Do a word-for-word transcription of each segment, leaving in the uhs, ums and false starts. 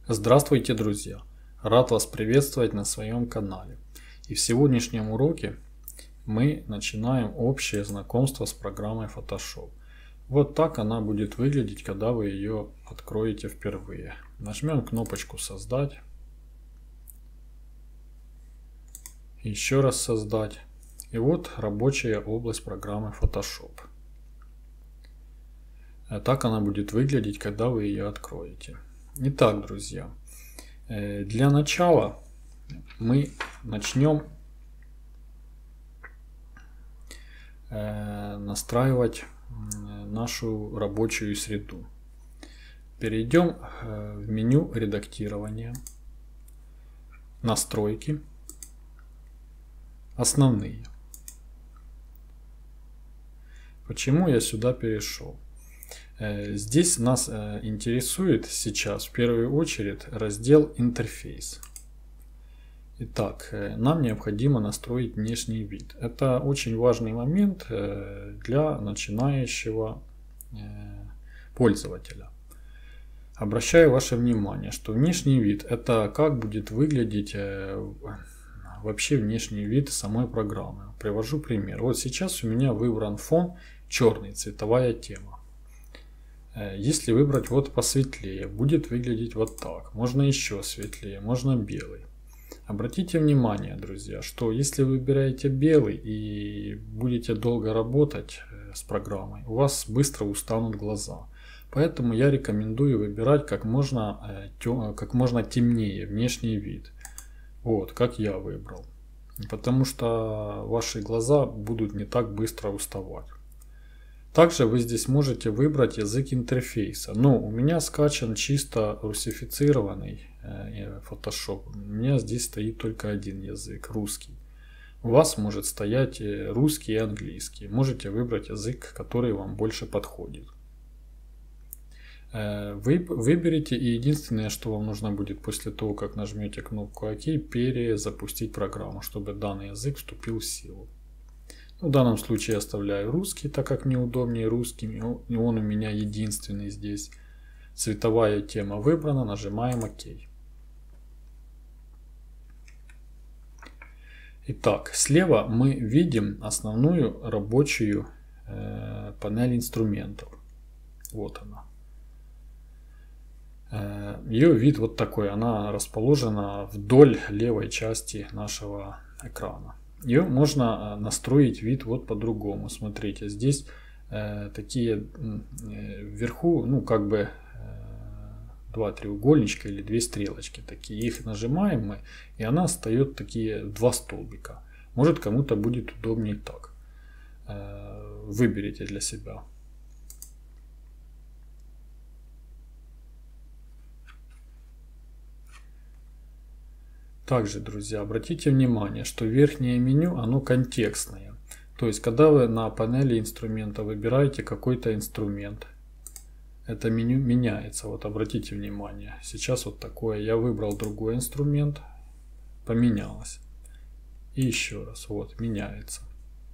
Здравствуйте, друзья! Рад вас приветствовать на своем канале. И в сегодняшнем уроке мы начинаем общее знакомство с программой Photoshop. Вот так она будет выглядеть, когда вы ее откроете впервые. Нажмем кнопочку «Создать». Еще раз «Создать». И вот рабочая область программы Photoshop. Так она будет выглядеть, когда вы ее откроете. Итак, друзья, для начала мы начнем настраивать нашу рабочую среду. Перейдем в меню редактирования, настройки, основные. Почему я сюда перешел? Здесь нас интересует сейчас в первую очередь раздел «Интерфейс». Итак, нам необходимо настроить внешний вид. Это очень важный момент для начинающего пользователя. Обращаю ваше внимание, что внешний вид — это как будет выглядеть вообще внешний вид самой программы. Привожу пример. Вот сейчас у меня выбран фон черный, цветовая тема. Если выбрать вот посветлее, будет выглядеть вот так. Можно еще светлее, можно белый. Обратите внимание, друзья, что если вы выбираете белый и будете долго работать с программой, у вас быстро устанут глаза. Поэтому я рекомендую выбирать как можно, как можно темнее внешний вид. Вот, как я выбрал. Потому что ваши глаза будут не так быстро уставать. Также вы здесь можете выбрать язык интерфейса. Но у меня скачан чисто русифицированный Photoshop. У меня здесь стоит только один язык, русский. У вас может стоять русский и английский. Можете выбрать язык, который вам больше подходит. Вы выберите, и единственное, что вам нужно будет после того, как нажмете кнопку ОК, перезапустить программу, чтобы данный язык вступил в силу. В данном случае я оставляю русский, так как мне удобнее русским, и он у меня единственный здесь. Цветовая тема выбрана, нажимаем ОК. Итак, слева мы видим основную рабочую э, панель инструментов. Вот она. Э, ее вид вот такой, она расположена вдоль левой части нашего экрана. Ее можно настроить вид вот по-другому. Смотрите, здесь э, такие э, вверху, ну как бы э, два треугольничка или две стрелочки такие. Их нажимаем мы, и она встает такие два столбика. Может, кому-то будет удобнее так. Э, выберите для себя. Также, друзья, обратите внимание, что верхнее меню, оно контекстное. То есть, когда вы на панели инструмента выбираете какой-то инструмент, это меню меняется. Вот обратите внимание. Сейчас вот такое. Я выбрал другой инструмент, поменялось. И еще раз. Вот, меняется.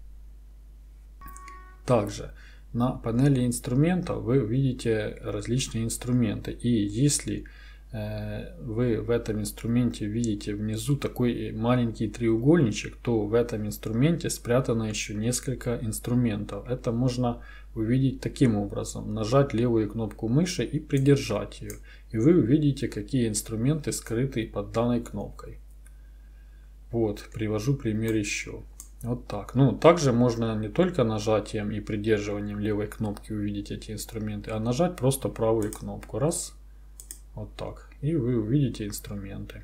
Также на панели инструмента вы видите различные инструменты. И если вы в этом инструменте видите внизу такой маленький треугольничек, то в этом инструменте спрятано еще несколько инструментов. Это можно увидеть таким образом. Нажать левую кнопку мыши и придержать ее. И вы увидите, какие инструменты скрыты под данной кнопкой. Вот, привожу пример еще. Вот так. Ну, также можно не только нажатием и придерживанием левой кнопки увидеть эти инструменты, а нажать просто правую кнопку. Раз. Вот так. И вы увидите инструменты.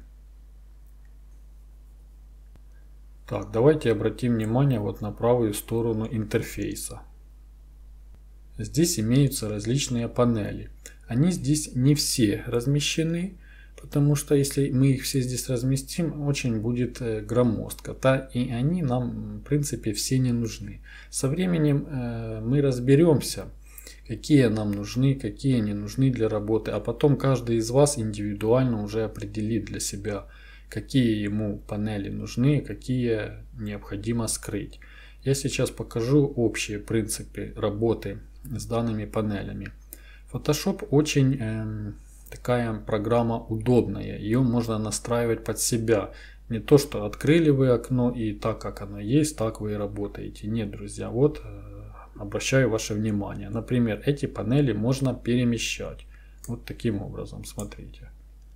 Так, давайте обратим внимание вот на правую сторону интерфейса. Здесь имеются различные панели. Они здесь не все размещены, потому что если мы их все здесь разместим, очень будет громоздко. Да, и они нам, в принципе, все не нужны. Со временем э, мы разберемся, какие нам нужны, какие не нужны для работы, а потом каждый из вас индивидуально уже определит для себя, какие ему панели нужны, какие необходимо скрыть. Я сейчас покажу общие принципы работы с данными панелями. Photoshop очень э, такая программа удобная. Ее можно настраивать под себя. Не то, что открыли вы окно и так, как оно есть, так вы и работаете. Нет, друзья, вот обращаю ваше внимание. Например, эти панели можно перемещать. Вот таким образом, смотрите.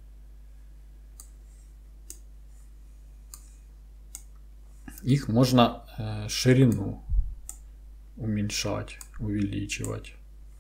Их можно э, ширину уменьшать, увеличивать.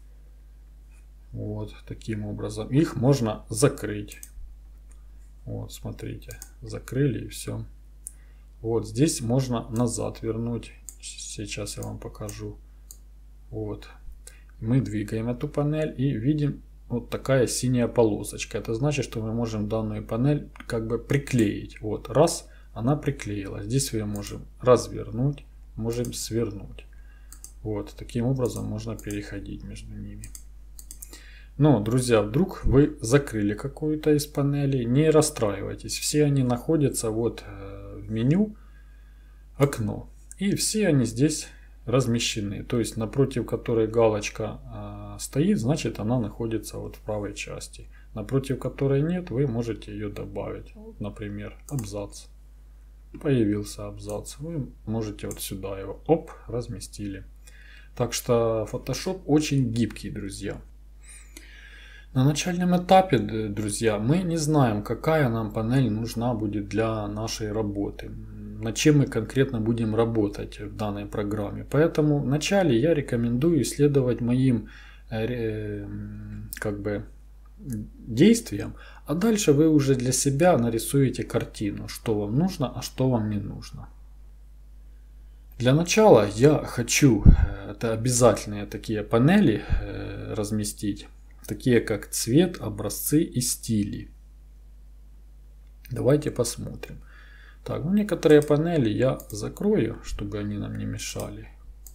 Вот таким образом. Их можно закрыть. Вот, смотрите, закрыли и все. Вот здесь можно назад вернуть. Сейчас я вам покажу. Вот. Мы двигаем эту панель и видим вот такая синяя полосочка. Это значит, что мы можем данную панель как бы приклеить. Вот, раз, она приклеилась. Здесь мы можем развернуть, можем свернуть. Вот, таким образом можно переходить между ними. Но, друзья, вдруг вы закрыли какую-то из панелей, не расстраивайтесь. Все они находятся вот в меню окно. И все они здесь размещены. То есть напротив которой галочка э, стоит, значит она находится вот в правой части. Напротив которой нет, вы можете ее добавить. Вот, например, абзац. Появился абзац. Вы можете вот сюда его, оп, разместили. Так что Photoshop очень гибкий, друзья. На начальном этапе, друзья, мы не знаем, какая нам панель нужна будет для нашей работы. Над чем мы конкретно будем работать в данной программе. Поэтому вначале я рекомендую исследовать моим э, как бы, действиям, а дальше вы уже для себя нарисуете картину, что вам нужно, а что вам не нужно. Для начала я хочу, это обязательные такие панели э, разместить. Такие как цвет, образцы и стили. Давайте посмотрим. Так, ну некоторые панели я закрою, чтобы они нам не мешали.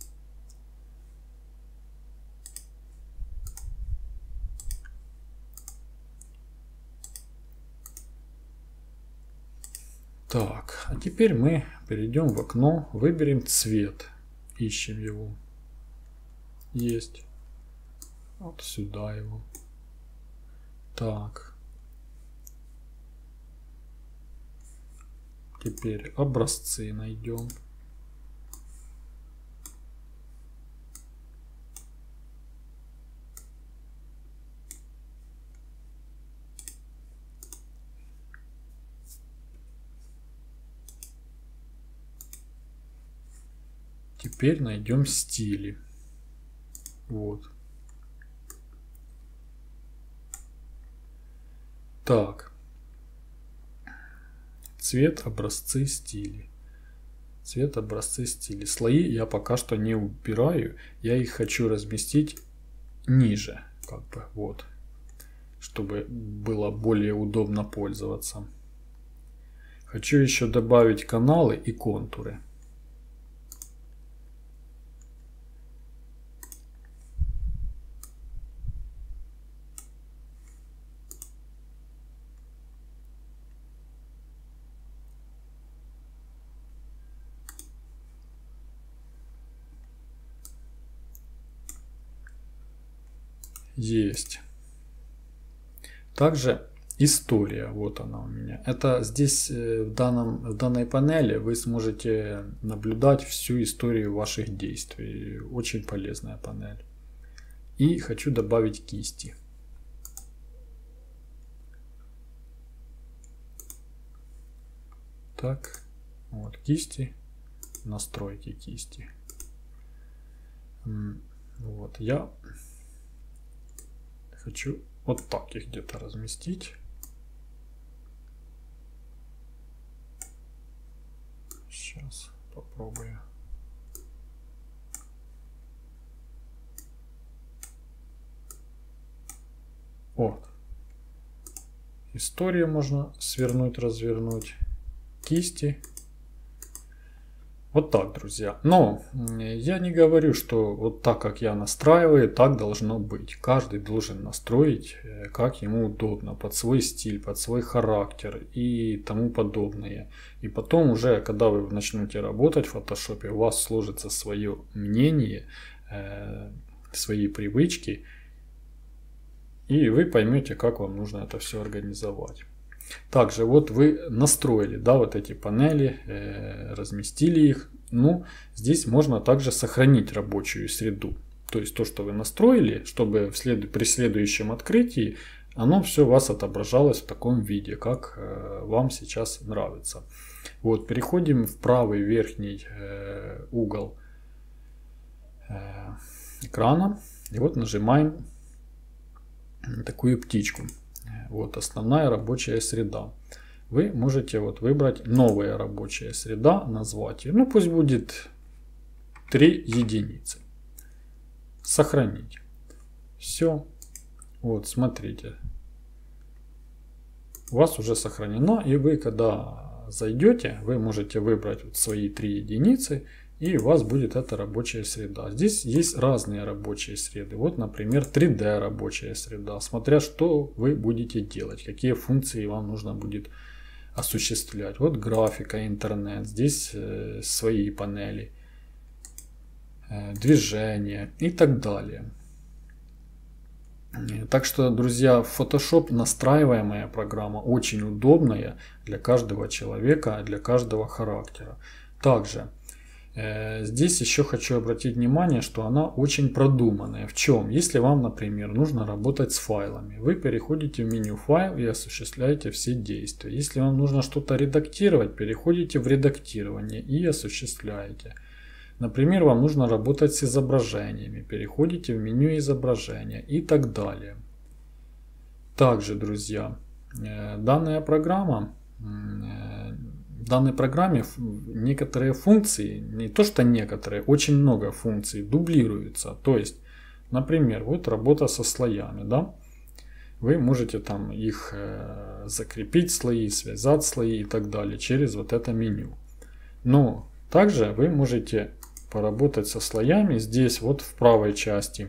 Так, а теперь мы перейдем в окно, выберем цвет, ищем его. Есть. Вот сюда его. Так. Теперь образцы найдем. Теперь найдем стили. Вот. Так. Цвет, образцы, стили. Цвет, образцы, стили. Слои я пока что не убираю. Я их хочу разместить ниже. Как бы вот. Чтобы было более удобно пользоваться. Хочу еще добавить каналы и контуры. Есть. Также история, вот она у меня. Это здесь в, данном, в данной панели вы сможете наблюдать всю историю ваших действий. Очень полезная панель. И хочу добавить кисти. Так, вот кисти, настройки кисти. Вот я хочу вот так их где-то разместить. Сейчас попробую. Вот. Историю можно свернуть, развернуть. Кисти. Вот так, друзья. Но я не говорю, что вот так, как я настраиваю, так должно быть. Каждый должен настроить, как ему удобно, под свой стиль, под свой характер и тому подобное. И потом уже, когда вы начнете работать в Photoshop, у вас сложится свое мнение, свои привычки. и вы поймете, как вам нужно это все организовать. Также вот вы настроили, да, вот эти панели, э, разместили их. Ну, здесь можно также сохранить рабочую среду. То есть то, что вы настроили, чтобы в след... при следующем открытии оно все у вас отображалось в таком виде, как э, вам сейчас нравится. Вот, переходим в правый верхний э, угол э, экрана. И вот нажимаем такую птичку. Вот основная рабочая среда. Вы можете вот выбрать новая рабочая среда, назвать ее. Ну пусть будет три единицы. Сохранить. Все. Вот смотрите. У вас уже сохранено. И вы когда зайдете, вы можете выбрать вот свои три единицы. И у вас будет эта рабочая среда. Здесь есть разные рабочие среды. Вот, например, три дэ рабочая среда. Смотря что вы будете делать, какие функции вам нужно будет осуществлять. Вот графика, интернет. Здесь э, свои панели, э, движение и так далее. Так что, друзья, Photoshop настраиваемая программа, очень удобная для каждого человека, для каждого характера. Также здесь еще хочу обратить внимание, что она очень продуманная. В чем? Если вам, например, нужно работать с файлами, вы переходите в меню «Файл» и осуществляете все действия. Если вам нужно что-то редактировать, переходите в редактирование и осуществляете. Например, вам нужно работать с изображениями, переходите в меню изображения и так далее. Также, друзья, данная программа... В данной программе некоторые функции, не то что некоторые, очень много функций дублируются. То есть, например, вот работа со слоями, да? Вы можете там их э, закрепить слои, связать слои и так далее через вот это меню. Но также вы можете поработать со слоями здесь вот в правой части.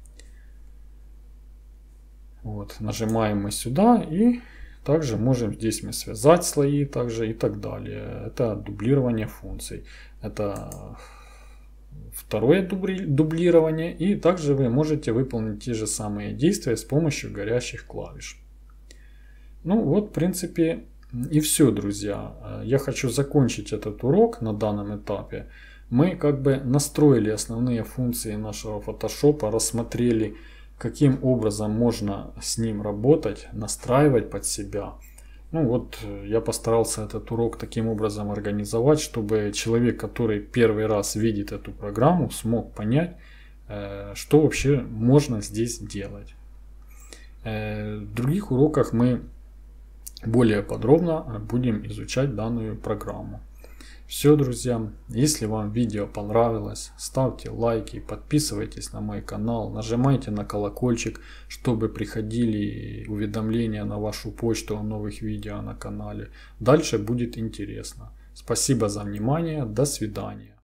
Вот, нажимаем мы сюда и... Также можем здесь мы связать слои также и так далее. Это дублирование функций. Это второе дублирование. И также вы можете выполнить те же самые действия с помощью горящих клавиш. Ну вот, в принципе, и все, друзья. Я хочу закончить этот урок на данном этапе. Мы как бы настроили основные функции нашего Photoshop, рассмотрели, каким образом можно с ним работать, настраивать под себя. Ну вот я постарался этот урок таким образом организовать, чтобы человек, который первый раз видит эту программу, смог понять, что вообще можно здесь делать. В других уроках мы более подробно будем изучать данную программу. Все, друзья, если вам видео понравилось, ставьте лайки, подписывайтесь на мой канал, нажимайте на колокольчик, чтобы приходили уведомления на вашу почту о новых видео на канале. Дальше будет интересно. Спасибо за внимание, до свидания.